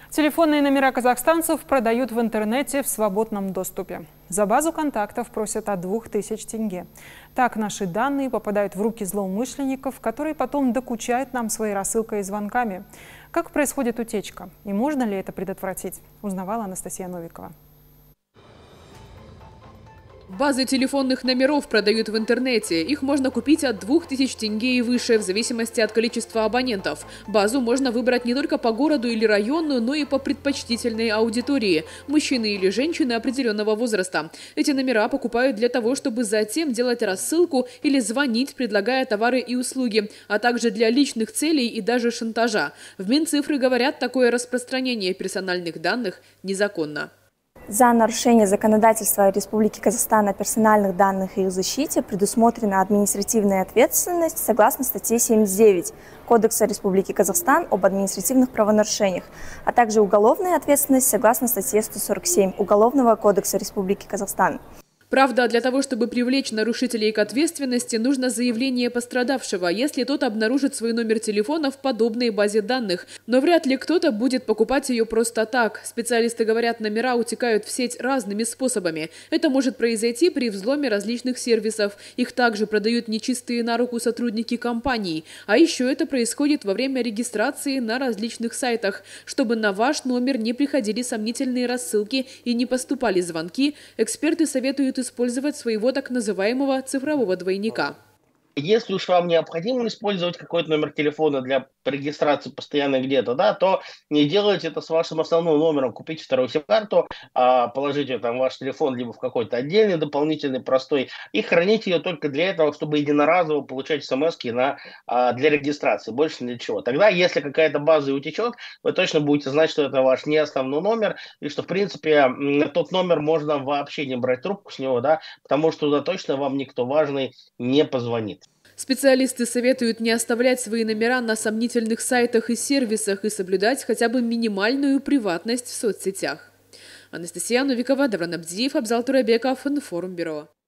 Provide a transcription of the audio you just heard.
Телефонные номера казахстанцев продают в интернете в свободном доступе. За базу контактов просят от 2000 тенге. Так наши данные попадают в руки злоумышленников, которые потом докучают нам своей рассылкой и звонками. Как происходит утечка и можно ли это предотвратить, узнавала Анастасия Новикова. Базы телефонных номеров продают в интернете. Их можно купить от 2000 тенге и выше, в зависимости от количества абонентов. Базу можно выбрать не только по городу или району, но и по предпочтительной аудитории – мужчины или женщины определенного возраста. Эти номера покупают для того, чтобы затем делать рассылку или звонить, предлагая товары и услуги, а также для личных целей и даже шантажа. В Минцифры говорят, такое распространение персональных данных незаконно. За нарушение законодательства Республики Казахстан о персональных данных и их защите предусмотрена административная ответственность согласно статье 79 Кодекса Республики Казахстан об административных правонарушениях, а также уголовная ответственность согласно статье 147 Уголовного кодекса Республики Казахстан. Правда, для того, чтобы привлечь нарушителей к ответственности, нужно заявление пострадавшего, если тот обнаружит свой номер телефона в подобной базе данных. Но вряд ли кто-то будет покупать ее просто так. Специалисты говорят, номера утекают в сеть разными способами. Это может произойти при взломе различных сервисов. Их также продают нечистые на руку сотрудники компаний. А еще это происходит во время регистрации на различных сайтах. Чтобы на ваш номер не приходили сомнительные рассылки и не поступали звонки, эксперты советуют использовать своего так называемого цифрового двойника. Если уж вам необходимо использовать какой-то номер телефона для регистрации постоянно где-то, да, то не делайте это с вашим основным номером. Купите вторую сим-карту, положите там ваш телефон либо в какой-то отдельный, дополнительный, простой, и храните ее только для этого, чтобы единоразово получать смс-ки для регистрации, больше ни для чего. Тогда, если какая-то база утечет, вы точно будете знать, что это ваш не основной номер, и что, в принципе, тот номер можно вообще не брать трубку с него, да, потому что туда точно вам никто важный не позвонит. Специалисты советуют не оставлять свои номера на сомнительных сайтах и сервисах и соблюдать хотя бы минимальную приватность в соцсетях. Анастасия Новикова, Давран Абдиев, Абзал Турабеков, Информбюро.